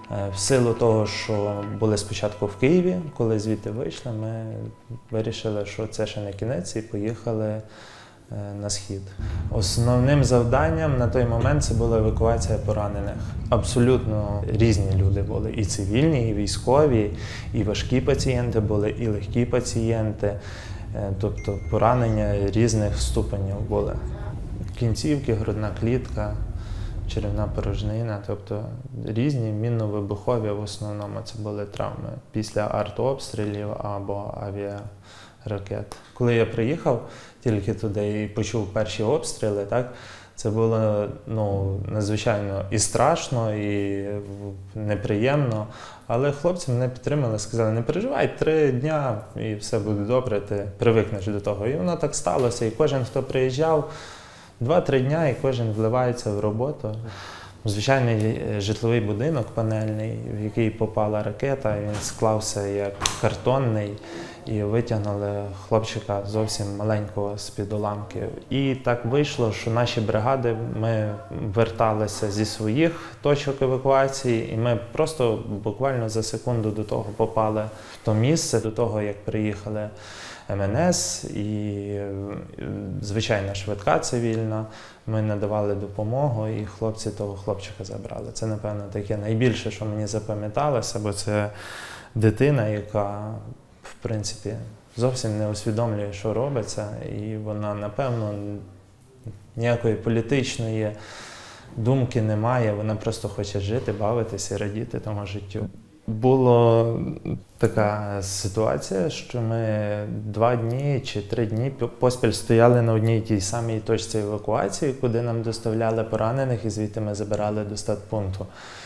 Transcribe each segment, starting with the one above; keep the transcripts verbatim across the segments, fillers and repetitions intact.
В силу того, що були спочатку в Києві, коли звідти вийшли, ми вирішили, що це ще не кінець, і поїхали на схід. Основним завданням на той момент це була евакуація поранених. Абсолютно різні люди були. І цивільні, і військові, і важкі пацієнти були, і легкі пацієнти. Тобто поранення різних ступенів були. Кінцівки, грудна клітка, черевна порожнина, тобто різні мінно-вибухові в основному це були травми після артобстрілів або авіаракет. Коли я приїхав тільки туди і почув перші обстріли, так, це було ну, надзвичайно і страшно, і неприємно. Але хлопці мене підтримали, сказали, не переживай, три дня і все буде добре, ти привикнеш до того. І воно так сталося, і кожен, хто приїжджав, два-три дня і кожен вливається в роботу. Звичайний житловий будинок панельний, в який попала ракета, він склався як картонний, і витягнули хлопчика зовсім маленького з-під уламків. І так вийшло, що наші бригади, ми верталися зі своїх точок евакуації, і ми просто буквально за секунду до того попали в то місце, до того, як приїхали ем ен ес і звичайна швидка цивільна. Ми надавали допомогу, і хлопці того хлопчика забрали. Це, напевно, таке найбільше, що мені запам'яталося, бо це дитина, яка, в принципі, зовсім не усвідомлює, що робиться, і вона, напевно, ніякої політичної думки не має, вона просто хоче жити, бавитися і радіти тому життю. Була така ситуація, що ми два дні чи три дні поспіль стояли на одній тій самій точці евакуації, куди нам доставляли поранених, і звідти ми забирали до статпункту.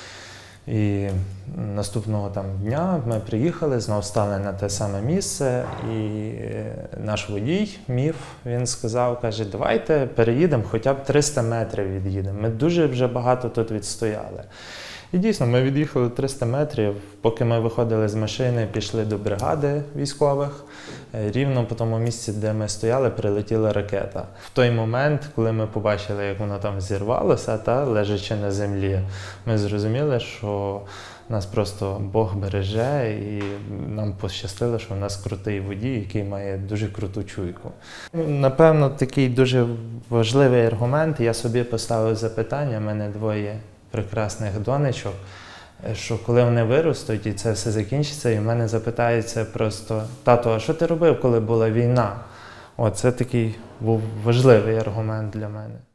І наступного там дня ми приїхали, знову стали на те саме місце, і наш водій, Міф, він сказав, каже, давайте переїдемо, хоча б триста метрів від'їдемо. Ми дуже вже багато тут відстояли. І дійсно, ми від'їхали триста метрів, поки ми виходили з машини, пішли до бригади військових. Рівно по тому місці, де ми стояли, прилетіла ракета. В той момент, коли ми побачили, як воно там зірвалося, та, лежачи на землі, ми зрозуміли, що нас просто Бог береже, і нам пощастило, що в нас крутий водій, який має дуже круту чуйку. Напевно, такий дуже важливий аргумент. Я собі поставив запитання, в мене двоє прекрасних донечок, що коли вони виростуть і це все закінчиться, і в мене запитається просто, тато, а що ти робив, коли була війна? О, це такий був важливий аргумент для мене.